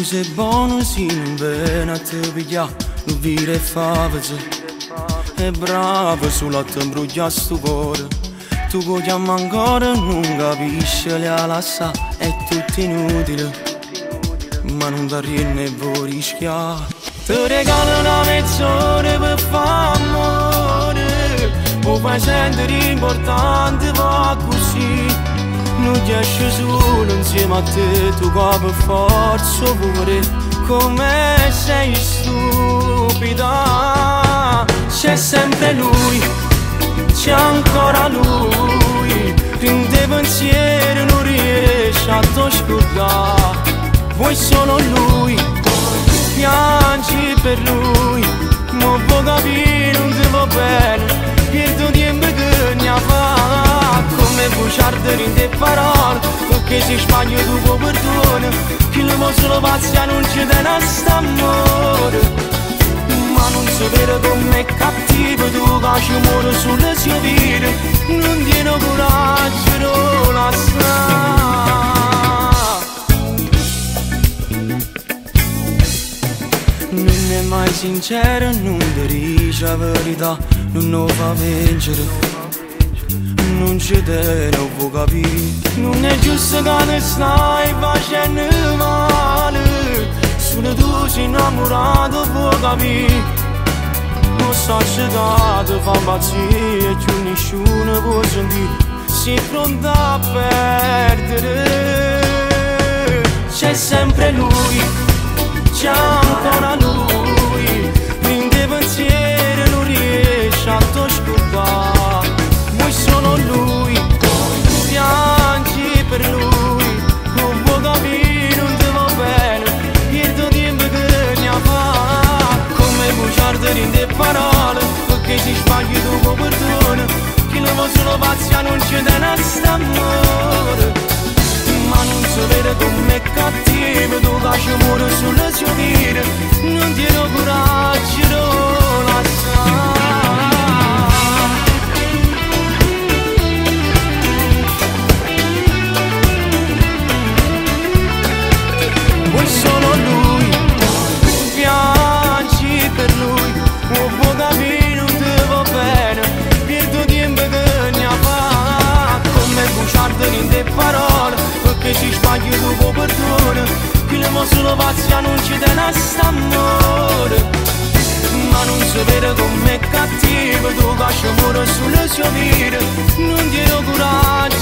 sei buono se non vieni a te pigliare, non vire e favese. È bravo solo a te imbruglia sto cuore. Tu che chiami ancora non capisci, le alassa è tutto inutile, ma non ti rienne e vuoi rischiare. Ti regalo una mezz'ora per fare amore, o fai sentire importante, va così. Non riesci solo insieme a te, tu qua per forza pure, come sei stupida. C'è sempre lui, c'è ancora lui, prende pensieri non riesci a te scordare. Vuoi solo lui, piangi per lui, ma vuoi capire non ti va bene, perdo tempo che ne fa, come bugiardi in te parole, perché se sbaglio tu puoi perdonare, che l'uomo solo pazza non ci tiene a sta amore. Ma non sapere com'è cattivo, tu che ci muore sulle sue vite, non tiene coraggio, non la sa. Non è mai sincero, non ti dice la verità, non lo fa vincere, non ci te lo può capire. Non è giusto che ne stai facendo male, solo tu sei innamorato puoi capire. Non so se ti fa impazzire e più nessuno può sentire, sei pronta a perdere. C'è sempre lui, c'è ancora lui, prende pensieri non riesce a te scordare. Vuoi solo lui, piangi per lui, non vuoi capire, non ti va bene, perdo tempo che ne fa, come bugiardi in te parole, perché se sbagli tu puoi perdonare, che l'uomo solo pazza non ci tiene a sta amore. Ma non sapere com'è cattivo, tu che ci muore sulle sue vite, non tiene coraggio, non la sa. Vuoi solo lui, piangi per lui, non vuoi capire, non ti va bene, perdo tempo che ne fa, come bugiardi in te parole, perché se sbaglio tu puoi perdonare, che l'uomo solo pazza non ci tiene a sta amore. Ma non sapere com'è cattivo, tu che ci muore sulle sue vite, non tiene coraggio.